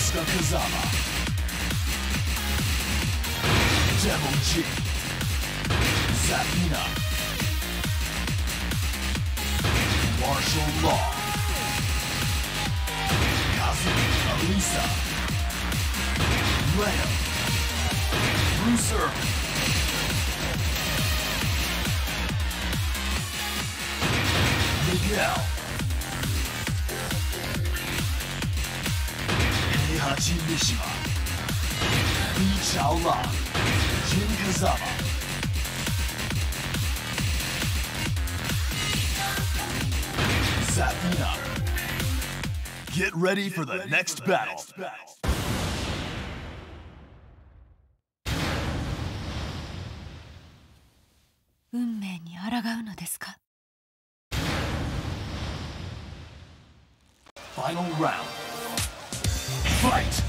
Asuka Kazama, Devil G, Zafina, Martial Law, Kazumi Alisa, Leo, Bruce Irvin, Miguel, Heihachi Mishima, Lee Chaolan, Jin Kazama, Zafina. Get ready for the next battle. 運命に抗うのですか? Final round. Fight!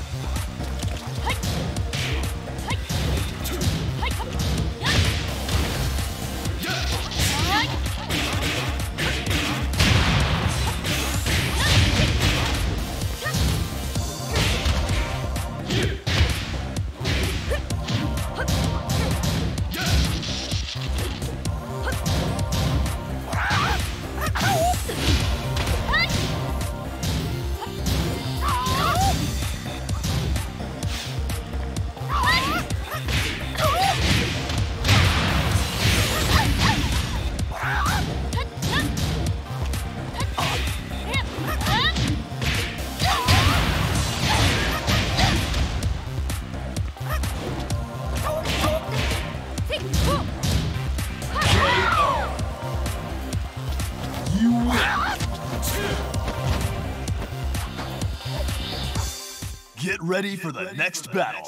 Get ready for the next battle.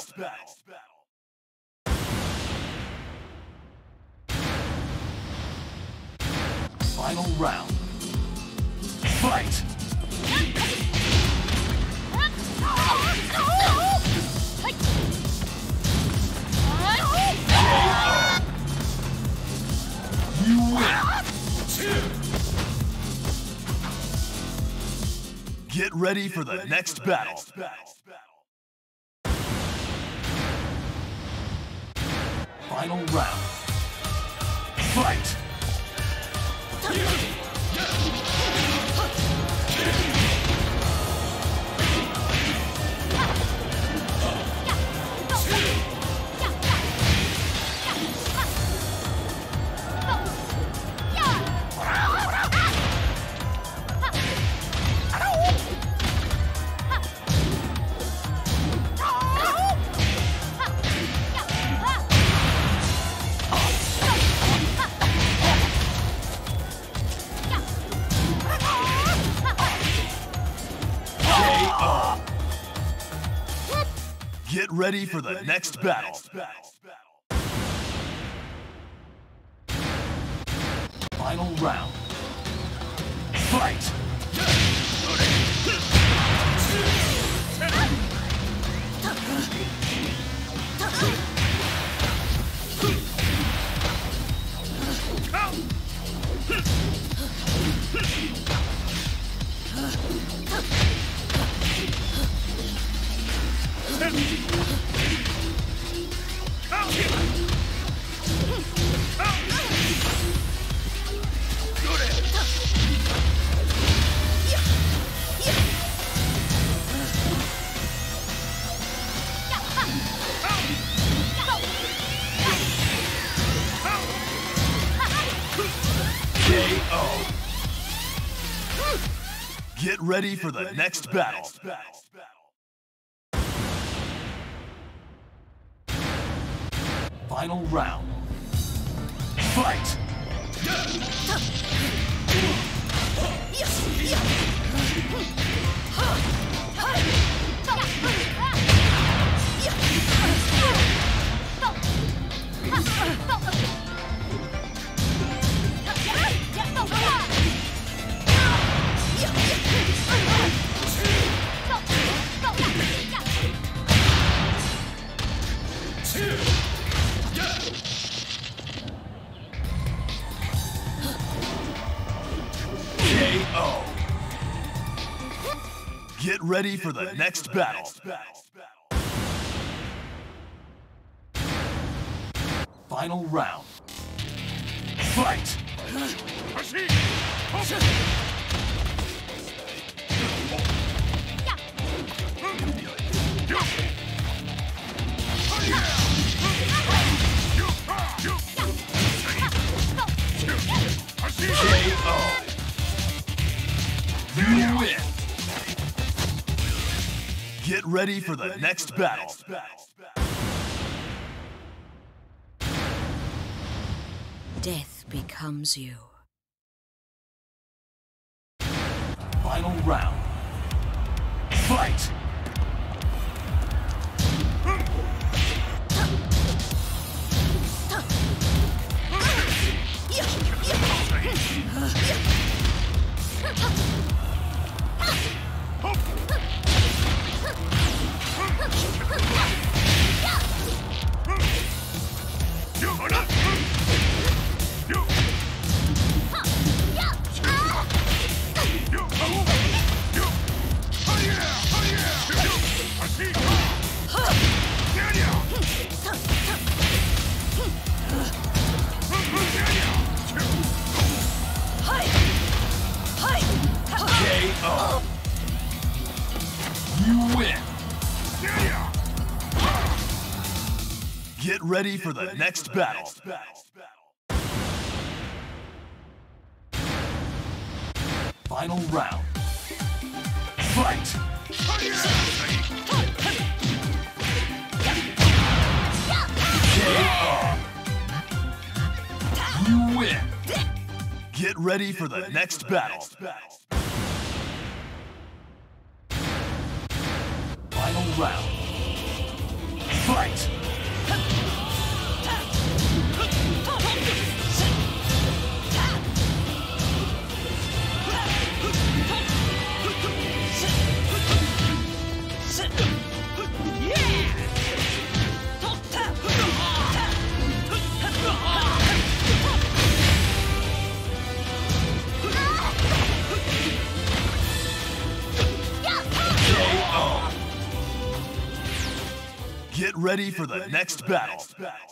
Final round. Fight! You win! Get ready for the next battle. Final round. Fight! Get ready for the next battle. Final round. Fight! Get ready for the next battle. Final round. Fight! Get ready for the next battle. Final round. Fight! KO. You win. Get ready for the next battle. Death becomes you. Final round. Fight! KO. You win. Get ready for the next battle. Final round. Fight! KO. You win. Get ready for the next battle. Final round. Fight! Get ready for the next battle.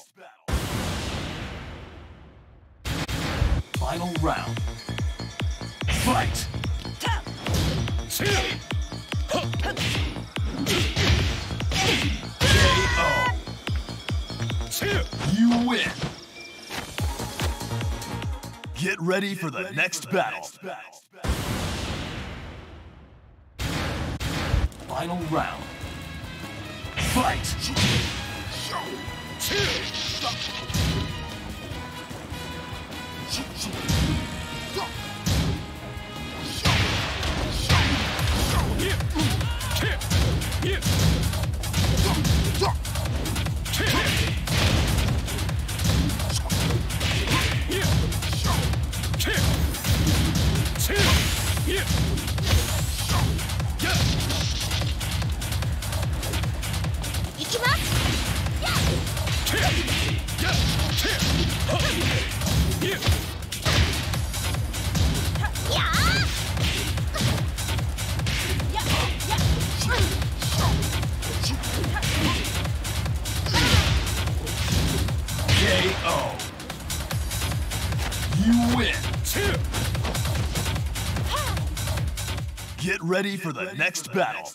Final round. Fight! KO. You win. Get ready for the next battle. Final round. Fight! KO. You win. Get ready for the next battle.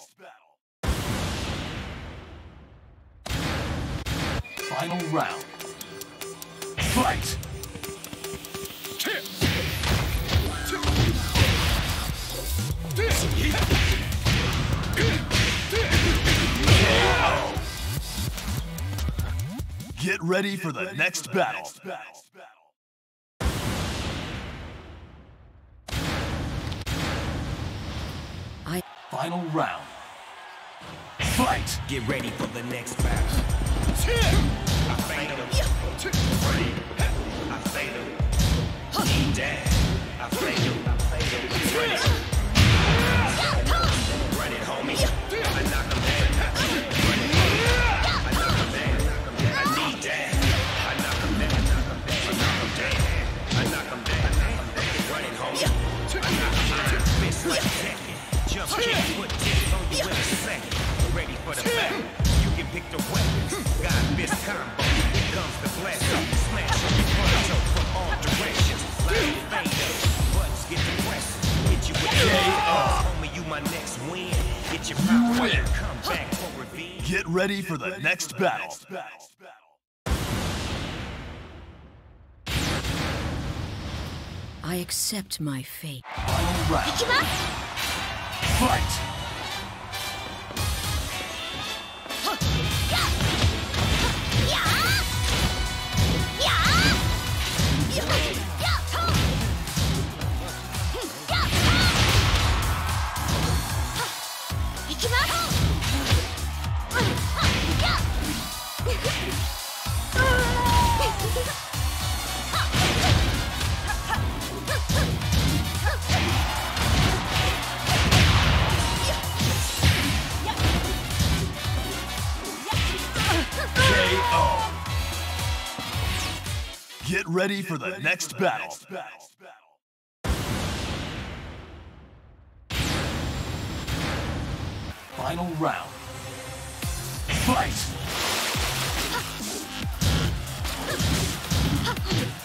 Final round. Fight! KO. Get ready for the next battle. Final round. Fight! Get ready for the next battle. I fade him. I fade him. He dead. I fade him. Run it. Run it, homie. I knock him down. Run it. I knock him down. I need that. I knock him down. I knock him down. I knock him down. Run it, homie. I knock him down. Fist like Tekken. jump kick, put tips on you in a second. Ready for the battle, you can pick the weapon. God fist combo, here comes the blast. Smash on your front toe from all directions. Line fader, buttons get the press. Hit you with the homie, you my next win. Get your power and come back for revenge. Get ready for the next battle. I accept my fate. Final round. Fight! Get ready for the next battle. Final round. Fight!